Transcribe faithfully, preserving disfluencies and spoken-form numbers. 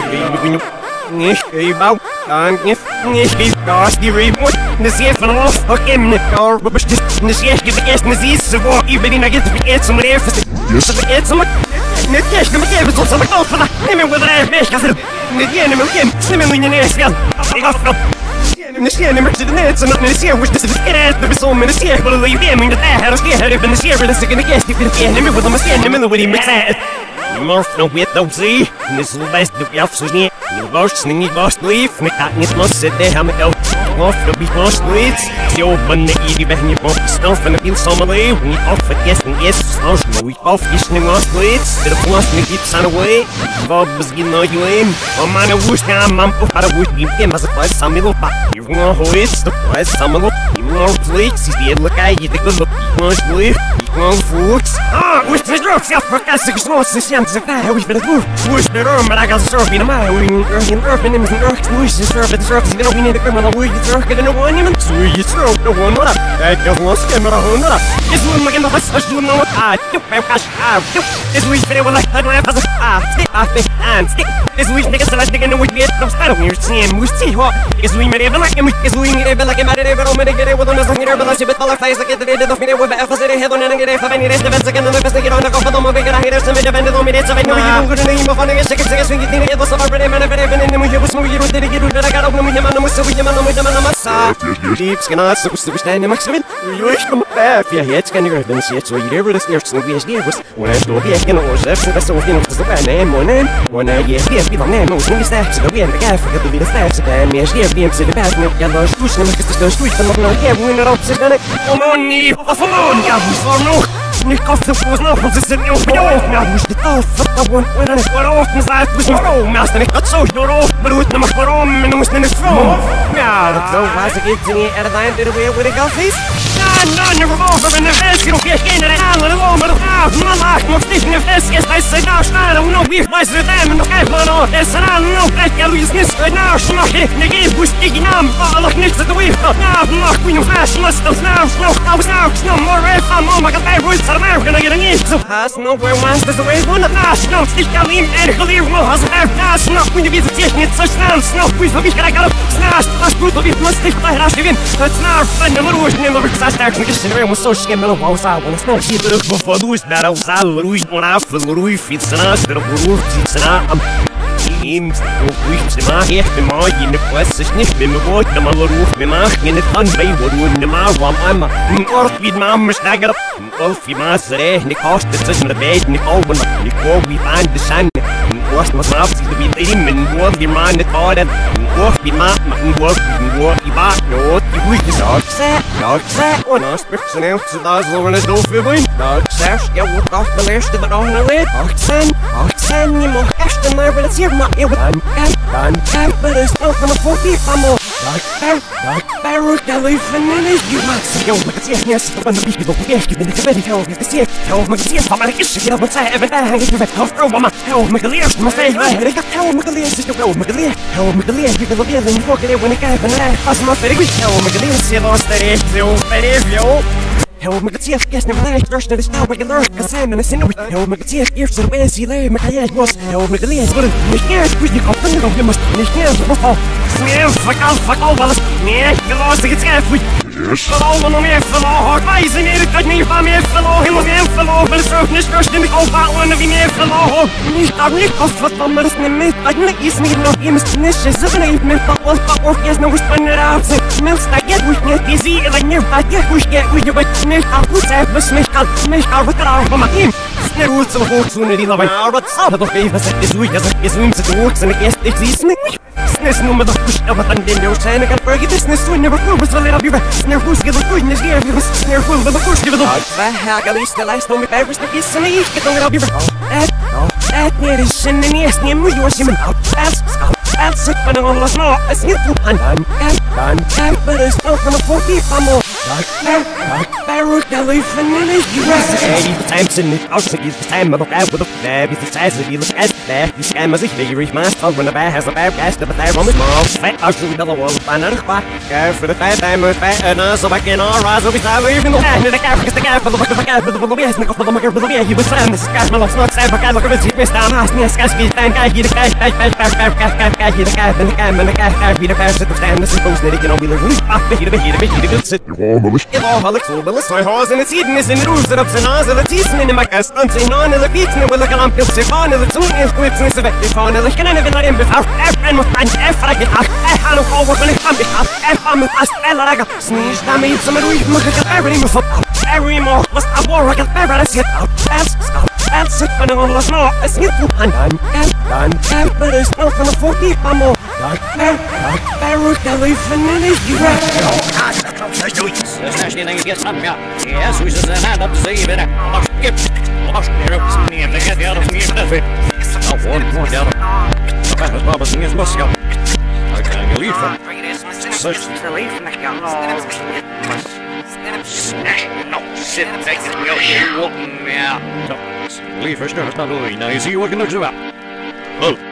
Nicht überhaupt, dann nicht, nicht wie das die Remote. Das hier von off, okay, mit Car, aber bestimmt, das hier gibt es eine Siehste, wo über die Nugget vergeht zum Leben. Das vergeht zum Nicht jetzt, damit ihr so zum Kauf von nehmen wir drei Fisch, also nicht gerne mit dem, nehmen wir in den nächsten Jahr. Ich hoffe, nicht gerne mit den Netzen, und nicht hier, wo das ist gerät, du bist so mit das hier, wo du hier in der Herr, das hier, ich bin das hier, das ist eine Gäste, ich bin hier, nehmen wir das hier, nehmen wir die Mixer. Morph no wit don't see, this little best of your sweet. You lost slingy lost leaf, make that nit must sit there, hammer out. Off the beat lost leads. The old one that you when you bump the stuff and the feel some away. When you off it, yes and yes, slosh no we off listening lost leads. Bit of lost me keeps on away. Bob was getting all you aim. Oh man, I wish now, mum, oh, I wish you came as a place, some little back. You know who it's the place, some little. You know, flakes, he's the look I get the good look. You lost leaf, you know, fruits. Ah, wish the drop, self for classic sauce, the shams of that, wish for the food. Wish the room, but I got surfing a mile. Earthin Earthin and Earth, wish the surf at the surface, you know, we need a criminal, we get surf, get in a one, and so you throw the one up. I just lost him at a home up. This one again, the hush, you know what I do. I cash out. This week, they were like, I don't have a ah, stick off the hand, stick. This week, niggas, I think I know we get no style. We're seeing, we see what is we made ever like him, is we made ever like him, I did ever, I'm gonna get it with another here, but I see with all our face, like it, the video of me, with the F S A, head on and get it, any rest of us again, and the best to get on the go for the movie, and I hear some independent on me, it's a video, you go to the name of funny, second, second, swing it, it was a pretty man, and then we was moving, you did it, you did, I got up, we him, and I'm so we him, and I'm with him, and I'm a saw. Deep skin, I'm supposed to stand in Maximum. You wish come back, yeah, it's kind of good, then see it, so you never the stairs, and we as dear was when I stole the skin, or steps, and that's so you know, the bad name, one name, one I get here, people name, most niggas steps, the wind, the guy, forget to be the steps, and me as dear, being to the back, and the other swoosh, and because the street, and I'm not here, we're not up, sit on it. Come on, you, off alone, yeah, who's for no. Nicht auf der Fuß noch, und sie sind nicht auf mich auf. Ja, du musst nicht auf, da wohnt mir nicht warum. Man sagt, du bist nicht froh, mir hast du nicht grad so, ich nur auf. Beruht nämlich warum, und du musst nicht froh. Ja, das so weiß ich jetzt nicht, er allein, der Way with a golf is. Nein, nein, never over in the face, you don't get in the hand, and all, but ah, man lacht, man sticht in the face, yes, I say now, stein, und noch wie, weiß du denn, und noch kein Plan auf. Es ist an, und noch vielleicht, ja, du ist nicht, und now, schmach ich, ne geht, wo ist die Namen, aber noch nichts, du wirst, na, mach, wie du flash, musst du, now, schnuch, aus, now, schnuch, more, if I'm on, my God, I was, I'm gonna get a need, so has no where once, there's the way, one of us, no, stick down, and clear, well, has a pass, no, when you visit, it's such sounds, no, we will be, I got a snash, that's brutal, we must stick by Rash again, that's now, and the little in the risk, I start to get in was so skim, and I was out, when it's not cheap, look before those battles, I lose one after the roof, it's an ass, the roof, it's an arm. Teams, oh, weeks in my head, in my in the quest, is nicht been the wood, the mother roof, the mark, in the fun, they would win the mar, I'm a north with mamma stagger up, off your master, the cost, the system, the bed, and the oven, the core, we find the sun. What's my mouth to be him and work the man that thought and work the map and work and work the back. No, you wish is dark set, dark set. One of us and else to those over the door for win. Dark set, you walk off the list of it on the lid. Dark sen, dark sen, you more cash than my but it's here, my ear. I'm cat, I'm cat, but it's not from a forty family. Dark bear, dark bear, the leaf and then is you must see you like it's yes, the one the people who get you in the committee. Tell me, see it, tell me, see it, I'm like, it's you know what's I haven't had. Tell me, tell me, Eerst mijn vijf wij, ik had helemaal me geleerd, dus ik heb me geleerd. Helemaal me geleerd, ik wil weer een volgende wanneer ik heb een rij. Als maar verder goed, helemaal me geleerd, ze was er echt zo verder, joh. Helemaal me geleerd, kerst naar mijn lijf, rustig, dus nou ben je leuk, kan zijn en een zin op. Helemaal me geleerd, eerst er wees, je leert, maar jij was. Helemaal me geleerd, worden niet eerst, dus je kan vinden of je moest niet eerst, of al. Sneeuw, fuck al, fuck al, alles. Nee, ik wil als ik het schrijf, goed. Verloren om meer verloren, wijzen meer, ik kan niet van meer verloren, helemaal meer verloren, maar het is ook niet rustig in de opbouwen, wie meer verloren. Niet aan niet kost wat van, maar het is niet meer, eigenlijk is niet nog iemand niet, ze zijn niet meer van ons, van ons is nog eens van de raad. Mensen, dat get hoe je niet zie, en dan je gaat je hoe je hoe je wat niet al goed zegt, dus mij kan, mij kan wat er van mijn team. Snel hoe zo hoog zo'n die lawaai, maar wat zal dat toch even zeggen, is hoe je zegt, is hoe je het hoort, en ik eerst niet zie, niet. Snel noemen dat goed, en wat dan den jou zijn, ik kan vergeten, is niet zo, never cool, was wel weer op je weg. Snel hoe je dat goed, niet weer, we moeten snel hoe, we moeten give it up. Wij haken liefst de lijst, nog met bij rust, is en ik get over op je weg. Het, het niet is in de eerste, niet moet je als je me houdt. Het, het zit van de alles nog, is niet goed aan. Dan, dan, dan, maar is ook van de forty van me. Baruch, the leaf and the leaf. You rest the eighty times in it. I'll take you the time of the bad with the bad. It's the size of you look at that. You scam as if you reach my stuff when the bad has a bad cast of the bad on the small. Fat out to the wall. Find out a spot. Go for the bad time with bad and us. So I can all rise over time. Even the guy in the guy because the guy for the fuck of the guy for the full of yes. Nick for the mugger for the guy. He was found. This guy's my lost not sad. But I look at it. Missed down. Ask me a sky speed. Time guy. He the guy. Guy. Guy. Guy. Guy. Guy. Guy. He the guy. And the guy. And the guy. Guy. He the guy. Sit the stand. This is post. You know we learn. Ah, he the he the he the good sit. You're all Alex, so Willis, my horse, and it's eating this in the roots that ups and eyes of the teeth, and in my cast, I'm saying on the beats, and we're like a lump of sick on the tune is quits, and it's a vector on the can never let him be out. F and with my F, I get out. F, I don't call what when it comes out. F, I'm a fast fella, I got sneezed. I made some of the reef, look at everything before. Every more was a war, I got better, I get out. That's stop. That's it, but I'm lost now. It's get to and I'm and I'm and but there's no from the forty, I'm more. Dark, dark, dark, Baruch, the leaf, and then it's you right. Strasznie na niebie samia. Jezus, że nada przyjmie na oszkiem. Oszkiem, nie wygadł, ja rozumiem, że wy. A won, won, ja. Taka baba z nie zmocniał. A kan je liefde. Coś te liefde, ja. No, shit, take it, yo, you won't, yeah. Liefde, skur, sta doei, nou, je ziet wat ik nog zo heb. Oh.